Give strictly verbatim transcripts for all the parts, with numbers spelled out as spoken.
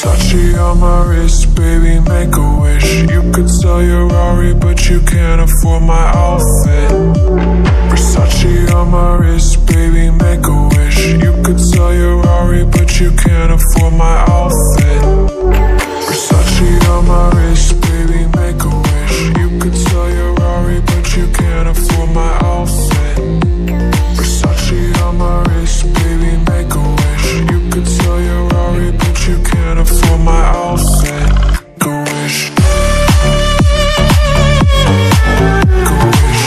Versace on my wrist, baby, make a wish. You could sell your Rari, but you can't afford my outfit. Versace on my wrist, baby, make a wish. You could sell your Rari, but you can't afford my outfit. Versace on my wrist, baby, make a wish. You could sell your Rari, but you can't afford my outfit. Versace on my wrist, baby, make a wish. You could sell your Rari, but you can't afford my outfit. Go wish. Go wish.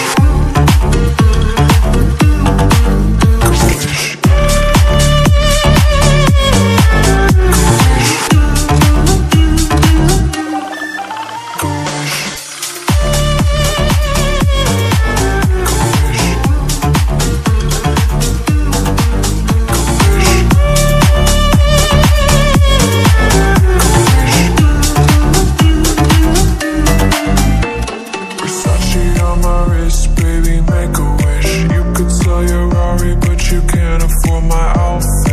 Go wish. Go wish. Versace on my wrist, baby, make a wish. You could sell your Rari, but you can't afford my outfit.